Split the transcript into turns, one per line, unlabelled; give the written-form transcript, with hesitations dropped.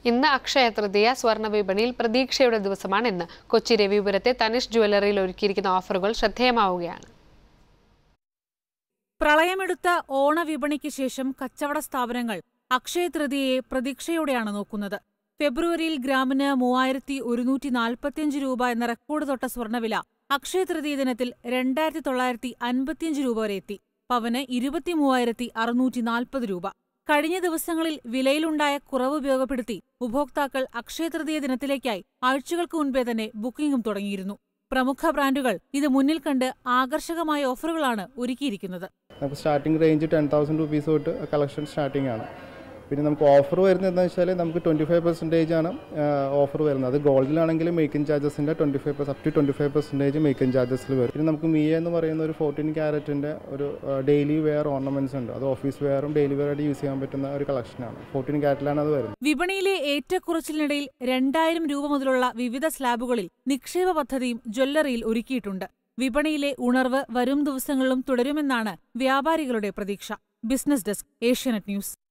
ഇന്ന് അക്ഷയ തൃതീയ. സ്വർണ്ണ വിപണിയിൽ പ്രതീക്ഷയുടെ ദിവസമാണ് ഇന്ന്. കൊച്ചി രവിപുരത്തെ തനിഷ് ജ്വല്ലറിയിൽ ഒരുക്കിയിരിക്കുന്ന ഓഫറുകൾ ശ്രദ്ധേയമാവുകയാണ്.
പ്രളയമെടുത്ത ഓണവിപണിക്ക് ശേഷം കച്ചവട സ്ഥാപനങ്ങൾ അക്ഷയ തൃതീയയെ പ്രതീക്ഷയോടെയാണ് നോക്കുന്നത്. ഫെബ്രുവരിയിൽ ഗ്രാമിന് 3145 രൂപ എന്ന റെക്കോർഡ് തൊട്ട സ്വർണ്ണവില അക്ഷയ തൃതീയ ദിനത്തിൽ 2955 രൂപ വരെ എത്തി. പവന് 23,640 രൂപ. കഴിഞ്ഞ ദിവസങ്ങളിൽ വിലയിലുണ്ടായ കുറവ് ഉപയോഗപ്പെടുത്തി ഉപഭോക്താക്കൾ അക്ഷയ തൃതീയ ദിനത്തിലേക്കായി ആഴ്ചകൾക്ക് മുൻപേ തന്നെ ബുക്കിംഗും തുടങ്ങിയിരുന്നു. പ്രമുഖ ബ്രാൻഡുകൾ ഇത് മുന്നിൽ കണ്ട് ആകർഷകമായ ഓഫറുകളാണ് ഒരുക്കിയിരിക്കുന്നത്.
നമുക്ക് സ്റ്റാർട്ടിംഗ് റേഞ്ച് 10,000 രൂപീസ് തൊട്ട് കളക്ഷൻ സ്റ്റാർട്ടിംഗ് ആണ്. പിന്നെ നമുക്ക് ഓഫർ വരുന്നത് എന്താണെന്ന് വെച്ചാൽ നമുക്ക് 25% ആണ് ഓഫർ വരുന്നത്. അത് ഗോൾഡിലാണെങ്കിൽ മേക്കിംഗ് ചാർജസിൻ്റെ 25% അപ് ടു 25% മേക്കിംഗ് ചാർജസിൽ വരും. പിന്നെ നമുക്ക് മിയ എന്ന് പറയുന്ന ഒരു 14 ക്യാരറ്റിൻ്റെ ഒരു ഡെയിലി വെയർ ഓർണമെന്റ്സ് ഉണ്ട്. അത് ഓഫീസ് വെയറും ഡെയിലി വെയർ ആയിട്ട് യൂസ് ചെയ്യാൻ പറ്റുന്ന ഒരു കളക്ഷനാണ്. 14 ക്യാരറ്റിലാണ് അത് വരുന്നത്.
വിപണിയിലെ ഏറ്റക്കുറച്ചിലിനിടയിൽ 2000 രൂപ മുതലുള്ള വിവിധ സ്ലാബുകളിൽ നിക്ഷേപ പദ്ധതിയും ജ്വല്ലറിയിൽ ഒരുക്കിയിട്ടുണ്ട്. വിപണിയിലെ ഉണർവ് വരും ദിവസങ്ങളിലും തുടരുമെന്നാണ് വ്യാപാരികളുടെ പ്രതീക്ഷ. Business desk, Asianet news.